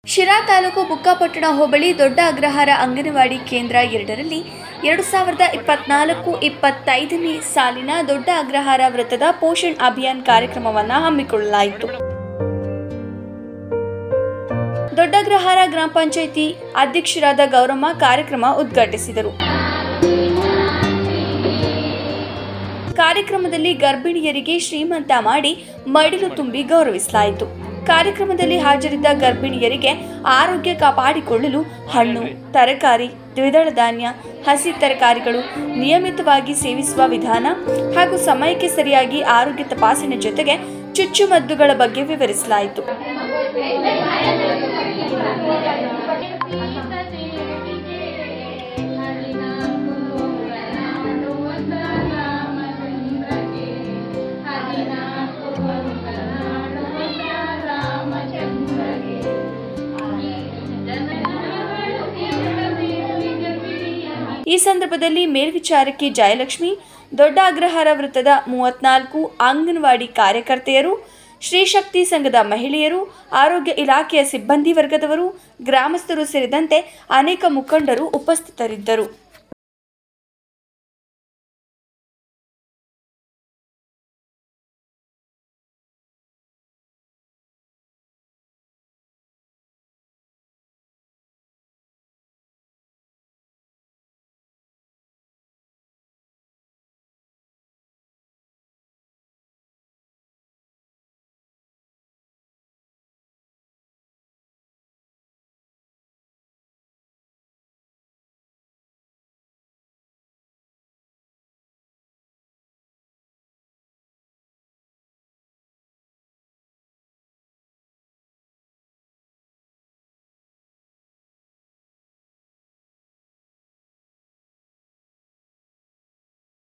ಶಿರಾ ತಾಲೂಕು ಬುಕ್ಕಾಪಟ್ಟಣ ಹೋಬಳಿ ದೊಡ್ಡ ಅಗ್ರಹಾರ ಅಂಗನವಾಡಿ ಕೇಂದ್ರ 2ರಲ್ಲಿ 2024-25ನೇ ಸಾಲಿನ ದೊಡ್ಡ ಅಗ್ರಹಾರ ವೃತ್ತದ ಪೋಷಣ್ ಅಭಿಯಾನ್ ಕಾರ್ಯಕ್ರಮವನ್ನು ಹಮ್ಮಿಕೊಳ್ಳಲಾಯಿತು. ದೊಡ್ಡ ಅಗ್ರಹಾರ ಗ್ರಾಮ ಪಂಚಾಯಿತಿ ಅಧ್ಯಕ್ಷರಾದ ಗೌರಮ್ಮ ಕಾರ್ಯಕ್ರಮ ಉದ್ಘಾಟಿಸಿದರು. ಕಾರ್ಯಕ್ರಮದಲ್ಲಿ ಗರ್ಭಿಣಿಯರಿಗೆ ಶ್ರೀಮಂತ ಮಾಡಿ ಮಡಿಲು ತುಂಬಿ ಗೌರವಿಸಲಾಯಿತು. ಕಾರ್ಯಕ್ರಮದಲ್ಲಿ ಹಾಜರಿದ್ದ ಗರ್ಭಿಣಿಯರಿಗೆ ಆರೋಗ್ಯ ಕಾಪಾಡಿಕೊಳ್ಳಲು ಹಣ್ಣು, ತರಕಾರಿ, ದ್ವಿದಳ ಧಾನ್ಯ, ಹಸಿ ತರಕಾರಿಗಳು ನಿಯಮಿತವಾಗಿ ಸೇವಿಸುವ ವಿಧಾನ ಹಾಗೂ ಸಮಯಕ್ಕೆ ಸರಿಯಾಗಿ ಆರೋಗ್ಯ ತಪಾಸಣೆ ಜೊತೆಗೆ ಚುಚ್ಚುಮದ್ದುಗಳ ಬಗ್ಗೆ ವಿವರಿಸಲಾಯಿತು. ಈ ಸಂದರ್ಭದಲ್ಲಿ ಮೇಲ್ವಿಚಾರಕಿ ಜಯಲಕ್ಷ್ಮಿ, ದೊಡ್ಡ ಅಗ್ರಹಾರ ವೃತ್ತದ 34 ಅಂಗನವಾಡಿ ಕಾರ್ಯಕರ್ತೆಯರು, ಶ್ರೀಶಕ್ತಿ ಸಂಘದ ಮಹಿಳೆಯರು, ಆರೋಗ್ಯ ಇಲಾಖೆಯ ಸಿಬ್ಬಂದಿ ವರ್ಗದವರು, ಗ್ರಾಮಸ್ಥರು ಸೇರಿದಂತೆ ಅನೇಕ ಮುಖಂಡರು ಉಪಸ್ಥಿತರಿದ್ದರು.